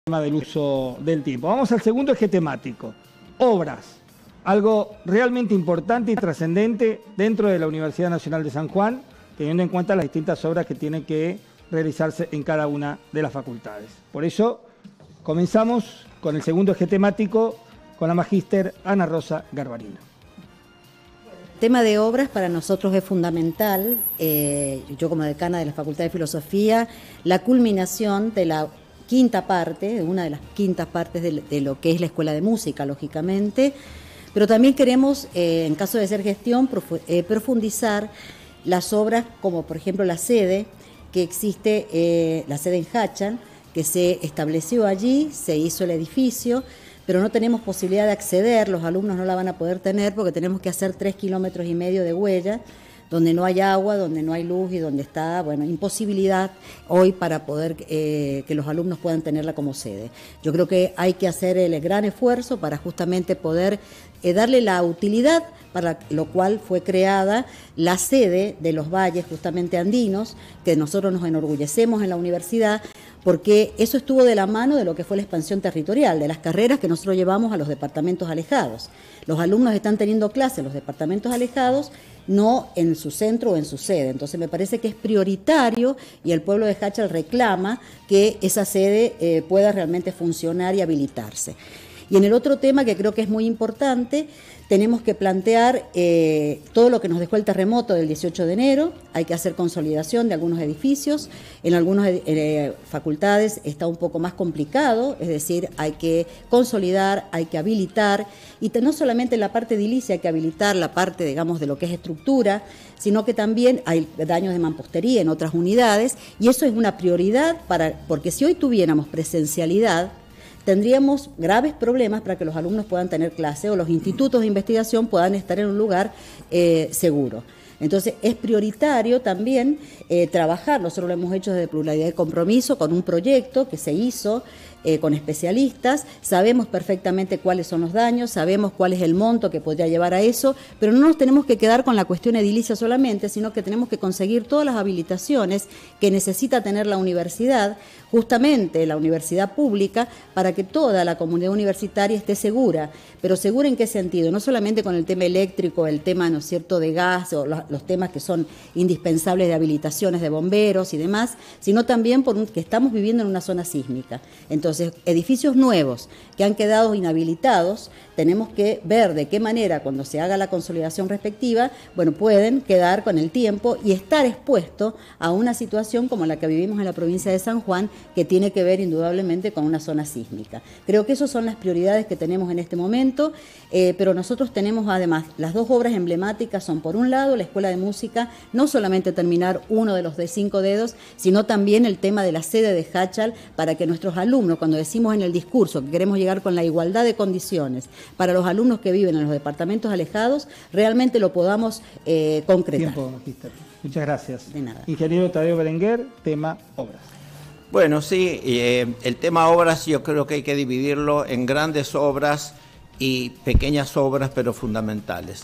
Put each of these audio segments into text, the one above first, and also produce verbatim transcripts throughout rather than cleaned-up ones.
tema del uso del tiempo. Vamos al segundo eje temático, obras. Algo realmente importante y trascendente dentro de la Universidad Nacional de San Juan, teniendo en cuenta las distintas obras que tienen que realizarse en cada una de las facultades. Por eso, comenzamos con el segundo eje temático, con la magíster Ana Rosa Garbarino. El tema de obras para nosotros es fundamental. Eh, yo como decana de la Facultad de Filosofía, la culminación de la quinta parte, de una de las quintas partes de, de lo que es la Escuela de Música, lógicamente, pero también queremos, eh, en caso de ser gestión, profu eh, profundizar las obras como, por ejemplo, la sede, que existe, eh, la sede en Hachal, que se estableció allí, se hizo el edificio, pero no tenemos posibilidad de acceder, los alumnos no la van a poder tener porque tenemos que hacer tres kilómetros y medio de huella, donde no hay agua, donde no hay luz y donde está, bueno, imposibilidad hoy para poder eh, que los alumnos puedan tenerla como sede. Yo creo que hay que hacer el gran esfuerzo para justamente poder eh, darle la utilidad para lo cual fue creada la sede de los valles justamente andinos, que nosotros nos enorgullecemos en la universidad, porque eso estuvo de la mano de lo que fue la expansión territorial, de las carreras que nosotros llevamos a los departamentos alejados. Los alumnos están teniendo clases en los departamentos alejados, no en su centro o en su sede. Entonces me parece que es prioritario y el pueblo de Hachal reclama que esa sede eh, pueda realmente funcionar y habilitarse. Y en el otro tema que creo que es muy importante, tenemos que plantear eh, todo lo que nos dejó el terremoto del dieciocho de enero, hay que hacer consolidación de algunos edificios, en algunas eh, facultades está un poco más complicado, es decir, hay que consolidar, hay que habilitar, y no solamente en la parte edilicia hay que habilitar la parte, digamos, de lo que es estructura, sino que también hay daños de mampostería en otras unidades, y eso es una prioridad, para, porque si hoy tuviéramos presencialidad, tendríamos graves problemas para que los alumnos puedan tener clase o los institutos de investigación puedan estar en un lugar eh, seguro. Entonces es prioritario también eh, trabajar, nosotros lo hemos hecho desde Pluralidad de Compromiso con un proyecto que se hizo eh, con especialistas, sabemos perfectamente cuáles son los daños, sabemos cuál es el monto que podría llevar a eso, pero no nos tenemos que quedar con la cuestión edilicia solamente, sino que tenemos que conseguir todas las habilitaciones que necesita tener la universidad, justamente la universidad pública, para que toda la comunidad universitaria esté segura. Pero segura ¿en qué sentido? No solamente con el tema eléctrico, el tema, ¿no es cierto?, de gas o los, los temas que son indispensables de habilitaciones de bomberos y demás, sino también por un, que estamos viviendo en una zona sísmica. Entonces, edificios nuevos que han quedado inhabilitados, tenemos que ver de qué manera, cuando se haga la consolidación respectiva, bueno, pueden quedar con el tiempo y estar expuestos a una situación como la que vivimos en la provincia de San Juan, que tiene que ver indudablemente con una zona sísmica. Creo que esas son las prioridades que tenemos en este momento, eh, pero nosotros tenemos además, las dos obras emblemáticas son, por un lado, la Escuela de Música, no solamente terminar uno de los de cinco dedos, sino también el tema de la sede de Hachal, para que nuestros alumnos, cuando decimos en el discurso que queremos llegar con la igualdad de condiciones, para los alumnos que viven en los departamentos alejados, realmente lo podamos eh, concretar. Tiempo, magíster. Muchas gracias. De nada. Ingeniero Tadeo Berenguer, tema obras. Bueno, sí, eh, el tema obras yo creo que hay que dividirlo en grandes obras y pequeñas obras, pero fundamentales.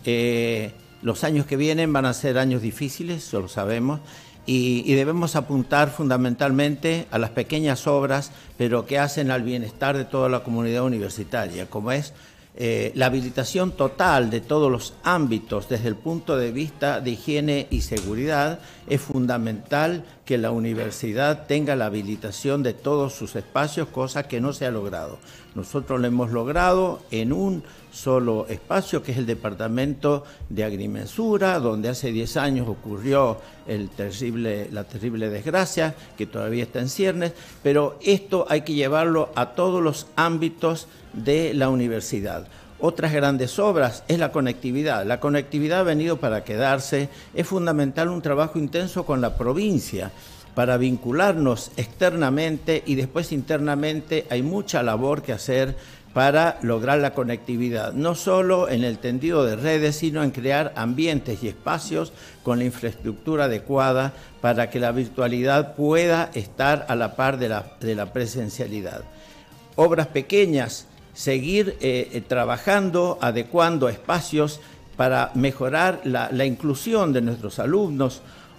Eh, los años que vienen van a ser años difíciles, eso lo sabemos, y, y debemos apuntar fundamentalmente a las pequeñas obras, pero que hacen al bienestar de toda la comunidad universitaria, como es Eh, la habilitación total de todos los ámbitos desde el punto de vista de higiene y seguridad. Es fundamental que la universidad tenga la habilitación de todos sus espacios, cosa que no se ha logrado. Nosotros lo hemos logrado en un solo espacio, que es el Departamento de Agrimensura, donde hace diez años ocurrió el terrible, la terrible desgracia, que todavía está en ciernes, pero esto hay que llevarlo a todos los ámbitos de la universidad. Otras grandes obras es la conectividad. La conectividad ha venido para quedarse. Es fundamental un trabajo intenso con la provincia para vincularnos externamente, y después internamente hay mucha labor que hacer para lograr la conectividad, no solo en el tendido de redes, sino en crear ambientes y espacios con la infraestructura adecuada para que la virtualidad pueda estar a la par de la, de la presencialidad. Obras pequeñas, seguir eh, trabajando, adecuando espacios para mejorar la, la inclusión de nuestros alumnos.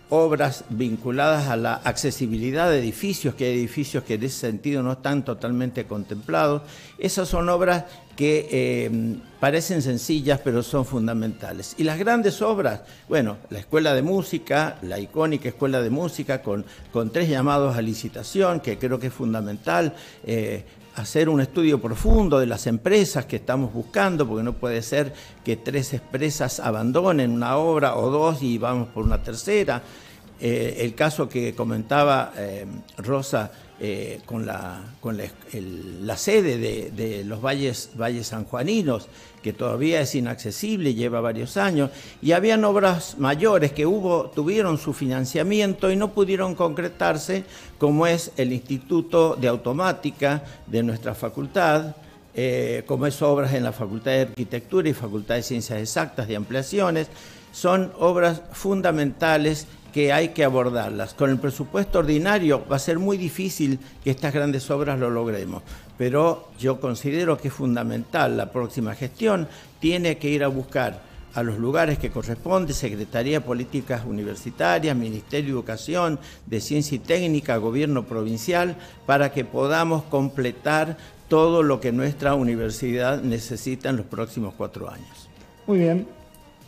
obras vinculadas a la accesibilidad de edificios, que hay edificios que en ese sentido no están totalmente contemplados. Esas son obras que eh, parecen sencillas, pero son fundamentales. Y las grandes obras, bueno, la Escuela de Música, la icónica Escuela de Música, con, con tres llamados a licitación, que creo que es fundamental, eh, hacer un estudio profundo de las empresas que estamos buscando, porque no puede ser que tres empresas abandonen una obra o dos y vamos por una tercera. Eh, el caso que comentaba eh, Rosa eh, con, la, con la, el, la sede de, de los valles, valles sanjuaninos, que todavía es inaccesible, lleva varios años, y habían obras mayores que hubo, tuvieron su financiamiento y no pudieron concretarse, como es el Instituto de Automática de nuestra facultad, eh, como es obras en la Facultad de Arquitectura y Facultad de Ciencias Exactas de ampliaciones. Son obras fundamentales que hay que abordarlas. Con el presupuesto ordinario va a ser muy difícil que estas grandes obras lo logremos, pero yo considero que es fundamental. La próxima gestión tiene que ir a buscar a los lugares que corresponde, Secretaría de Políticas Universitarias, Ministerio de Educación, de Ciencia y Técnica, Gobierno Provincial, para que podamos completar todo lo que nuestra universidad necesita en los próximos cuatro años. Muy bien.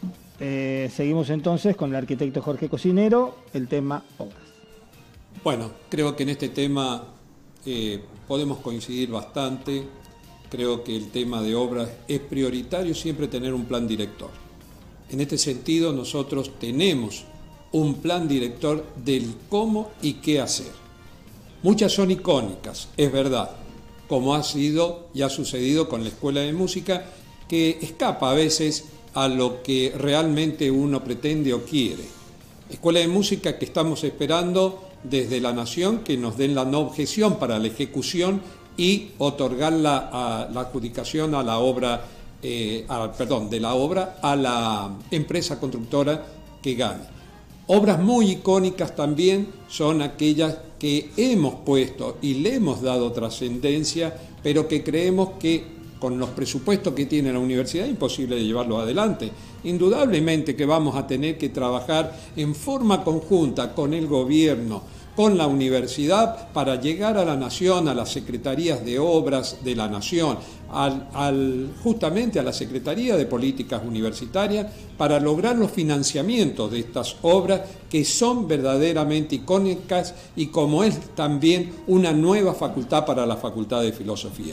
Eh, seguimos entonces con el arquitecto Jorge Cocinero, el tema obras. Bueno, creo que en este tema eh, podemos coincidir bastante. Creo que el tema de obras es prioritario siempre tener un plan director. En este sentido, nosotros tenemos un plan director del cómo y qué hacer. Muchas son icónicas, es verdad, como ha sido y ha sucedido con la Escuela de Música, que escapa a veces a lo que realmente uno pretende o quiere. Escuela de Música que estamos esperando desde la Nación que nos den la no objeción para la ejecución y otorgar la, a, la adjudicación a la obra, eh, a, perdón, de la obra a la empresa constructora que gane. Obras muy icónicas también son aquellas que hemos puesto y le hemos dado trascendencia, pero que creemos que con los presupuestos que tiene la universidad es imposible de llevarlos adelante. Indudablemente que vamos a tener que trabajar en forma conjunta con el gobierno, con la universidad, para llegar a la Nación, a las secretarías de obras de la Nación, al, al, justamente a la Secretaría de Políticas Universitarias, para lograr los financiamientos de estas obras que son verdaderamente icónicas y como es también una nueva facultad para la Facultad de Filosofía.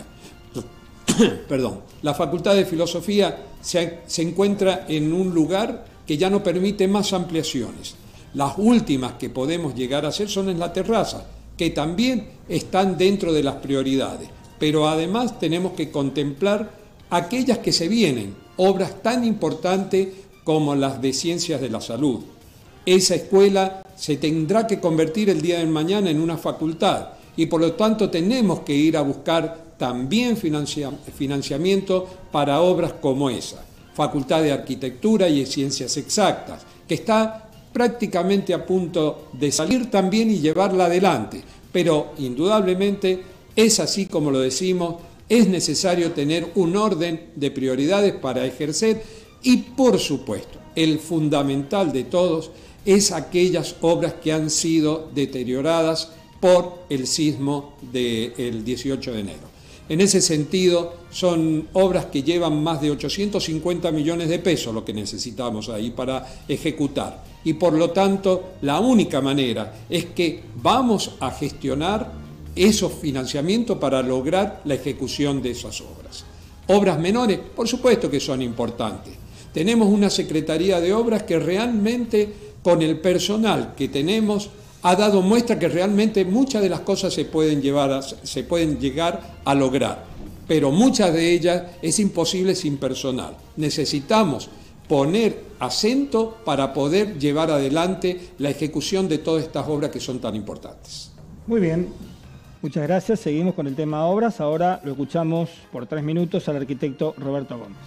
Perdón, la Facultad de Filosofía se, se encuentra en un lugar que ya no permite más ampliaciones. Las últimas que podemos llegar a hacer son en la terraza, que también están dentro de las prioridades, pero además tenemos que contemplar aquellas que se vienen, obras tan importantes como las de Ciencias de la Salud. Esa escuela se tendrá que convertir el día de mañana en una facultad y por lo tanto tenemos que ir a buscar también financia, financiamiento para obras como esa. Facultad de Arquitectura y de Ciencias Exactas, que está prácticamente a punto de salir también y llevarla adelante, pero indudablemente es así como lo decimos, es necesario tener un orden de prioridades para ejercer y por supuesto, el fundamental de todos es aquellas obras que han sido deterioradas por el sismo del dieciocho de enero. En ese sentido, son obras que llevan más de ochocientos cincuenta millones de pesos lo que necesitamos ahí para ejecutar. Y por lo tanto, la única manera es que vamos a gestionar esos financiamientos para lograr la ejecución de esas obras. Obras menores, por supuesto que son importantes. Tenemos una Secretaría de Obras que realmente, con el personal que tenemos, ha dado muestra que realmente muchas de las cosas se pueden, llevar a, se pueden llegar a lograr, pero muchas de ellas es imposible sin personal. Necesitamos poner acento para poder llevar adelante la ejecución de todas estas obras que son tan importantes. Muy bien, muchas gracias. Seguimos con el tema obras. Ahora lo escuchamos por tres minutos al arquitecto Roberto Gómez.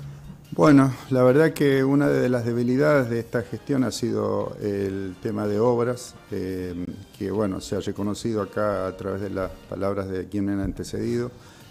Bueno, la verdad que una de las debilidades de esta gestión ha sido el tema de obras, eh, que bueno, se ha reconocido acá a través de las palabras de quien me han antecedido,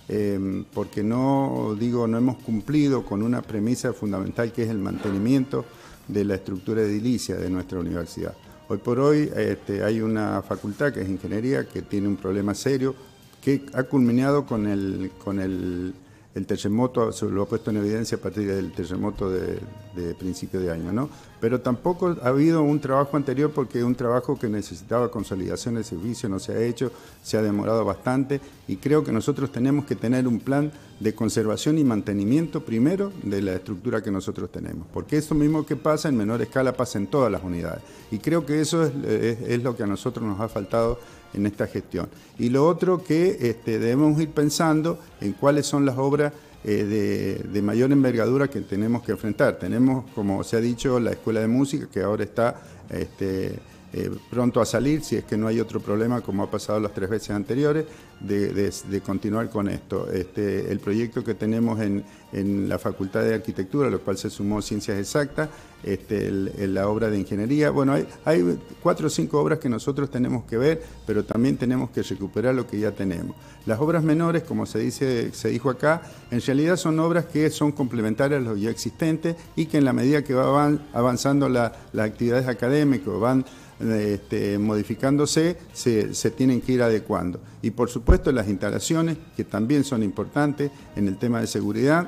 eh, porque no, digo, no hemos cumplido con una premisa fundamental que es el mantenimiento de la estructura edilicia de nuestra universidad. Hoy por hoy este, hay una facultad que es ingeniería que tiene un problema serio que ha culminado con el, con el, el terremoto, se lo ha puesto en evidencia a partir del terremoto de, de principio de año, ¿no? Pero tampoco ha habido un trabajo anterior porque es un trabajo que necesitaba consolidación del servicio, no se ha hecho, se ha demorado bastante y creo que nosotros tenemos que tener un plan de conservación y mantenimiento primero de la estructura que nosotros tenemos, porque eso mismo que pasa en menor escala pasa en todas las unidades y creo que eso es, es, es lo que a nosotros nos ha faltado en esta gestión. Y lo otro que este, debemos ir pensando en cuáles son las obras eh, de, de mayor envergadura que tenemos que enfrentar. Tenemos, como se ha dicho, la Escuela de Música que ahora está este, eh, pronto a salir, si es que no hay otro problema como ha pasado las tres veces anteriores, de, de, de continuar con esto. Este, el proyecto que tenemos en, en la Facultad de Arquitectura, lo cual se sumó Ciencias Exactas, este, el, el, la obra de Ingeniería. Bueno, hay, hay cuatro o cinco obras que nosotros tenemos que ver, pero también tenemos que recuperar lo que ya tenemos. Las obras menores, como se, dice, se dijo acá, en realidad son obras que son complementarias a lo ya existente y que en la medida que van avanzando la, las actividades académicas, van Este, modificándose, se, se tienen que ir adecuando. Y por supuesto las instalaciones, que también son importantes en el tema de seguridad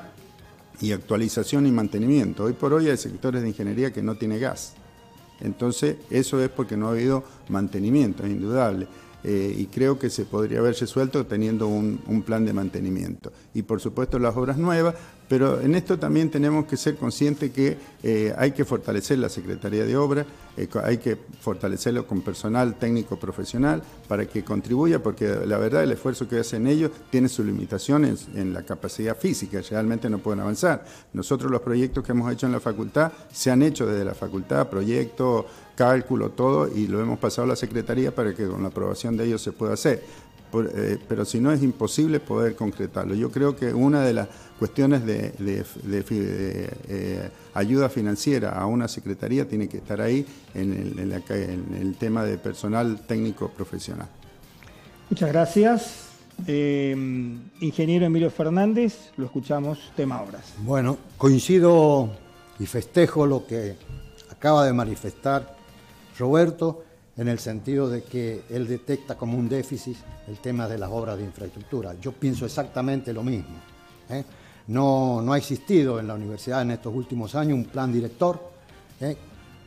y actualización y mantenimiento. Hoy por hoy hay sectores de ingeniería que no tiene gas. Entonces eso es porque no ha habido mantenimiento, es indudable. Eh, y creo que se podría haber resuelto teniendo un, un plan de mantenimiento. Y por supuesto las obras nuevas, pero en esto también tenemos que ser conscientes que eh, hay que fortalecer la Secretaría de Obras, eh, hay que fortalecerlo con personal técnico profesional para que contribuya, porque la verdad el esfuerzo que hacen ellos tiene sus limitaciones en la capacidad física, realmente no pueden avanzar. Nosotros los proyectos que hemos hecho en la facultad se han hecho desde la facultad, proyectos, cálculo, todo, y lo hemos pasado a la Secretaría para que con la aprobación de ellos se pueda hacer. Por, eh, pero si no es imposible poder concretarlo. Yo creo que una de las cuestiones de, de, de, de eh, ayuda financiera a una Secretaría tiene que estar ahí en el, en, la, en el tema de personal técnico profesional. Muchas gracias. Eh, ingeniero Emilio Fernández, lo escuchamos, tema obras. Bueno, coincido y festejo lo que acaba de manifestar Roberto, en el sentido de que él detecta como un déficit el tema de las obras de infraestructura. Yo pienso exactamente lo mismo. ¿eh? No, no ha existido en la universidad en estos últimos años un plan director ¿eh?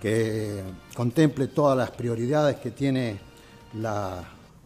que contemple todas las prioridades que tiene la,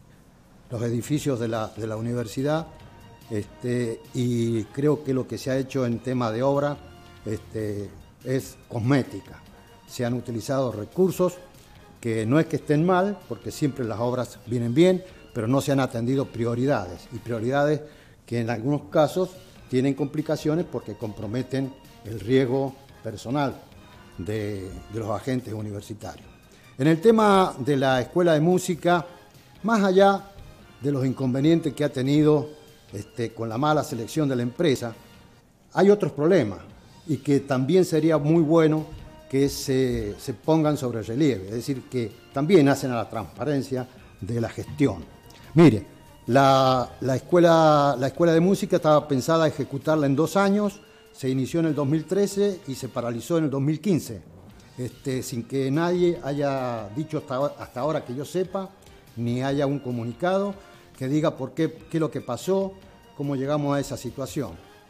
los edificios de la, de la universidad, este, y creo que lo que se ha hecho en tema de obra este, es cosmética. Se han utilizado recursos que no es que estén mal, porque siempre las obras vienen bien, pero no se han atendido prioridades, y prioridades que en algunos casos tienen complicaciones porque comprometen el riesgo personal de, de los agentes universitarios. En el tema de la Escuela de Música, más allá de los inconvenientes que ha tenido este, con la mala selección de la empresa, hay otros problemas, y que también sería muy bueno que se, se pongan sobre relieve, es decir, que también hacen a la transparencia de la gestión. Mire, la, la, escuela, la escuela de música estaba pensada a ejecutarla en dos años, se inició en el dos mil trece y se paralizó en el dos mil quince, este, sin que nadie haya dicho hasta, hasta ahora que yo sepa, ni haya un comunicado que diga por qué, qué es lo que pasó, cómo llegamos a esa situación.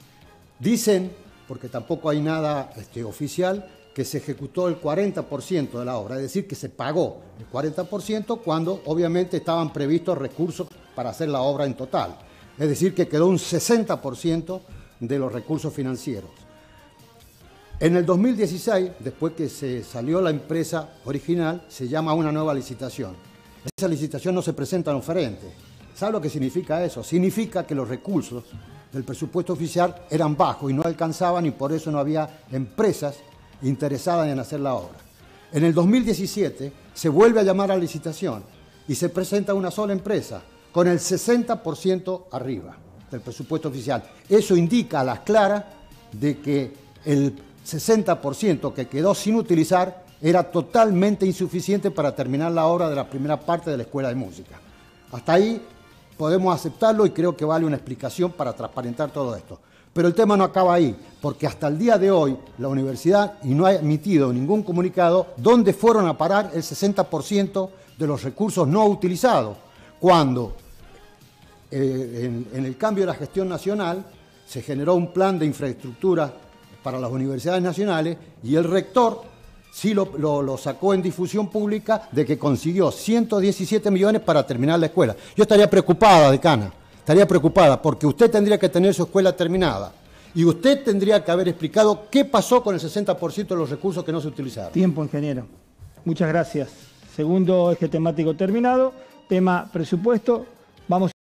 Dicen, porque tampoco hay nada este, oficial, que se ejecutó el cuarenta por ciento de la obra, es decir, que se pagó el cuarenta por ciento cuando obviamente estaban previstos recursos para hacer la obra en total. Es decir, que quedó un sesenta por ciento de los recursos financieros. En el dos mil dieciséis, después que se salió la empresa original, se llama una nueva licitación. Esa licitación no se presentan oferentes. ¿Sabe lo que significa eso? Significa que los recursos del presupuesto oficial eran bajos y no alcanzaban, y por eso no había empresas interesadas en hacer la obra. En el dos mil diecisiete se vuelve a llamar a licitación y se presenta una sola empresa con el sesenta por ciento arriba del presupuesto oficial. Eso indica a las claras de que el sesenta por ciento que quedó sin utilizar era totalmente insuficiente para terminar la obra de la primera parte de la Escuela de Música. Hasta ahí podemos aceptarlo y creo que vale una explicación para transparentar todo esto. Pero el tema no acaba ahí, porque hasta el día de hoy la universidad y no ha emitido ningún comunicado dónde fueron a parar el sesenta por ciento de los recursos no utilizados, cuando eh, en, en el cambio de la gestión nacional se generó un plan de infraestructura para las universidades nacionales y el rector sí lo, lo, lo sacó en difusión pública de que consiguió ciento diecisiete millones para terminar la escuela. Yo estaría preocupada, decana, estaría preocupada porque usted tendría que tener su escuela terminada y usted tendría que haber explicado qué pasó con el sesenta por ciento de los recursos que no se utilizaron. Tiempo, ingeniero. Muchas gracias. Segundo eje temático terminado. Tema presupuesto. Vamos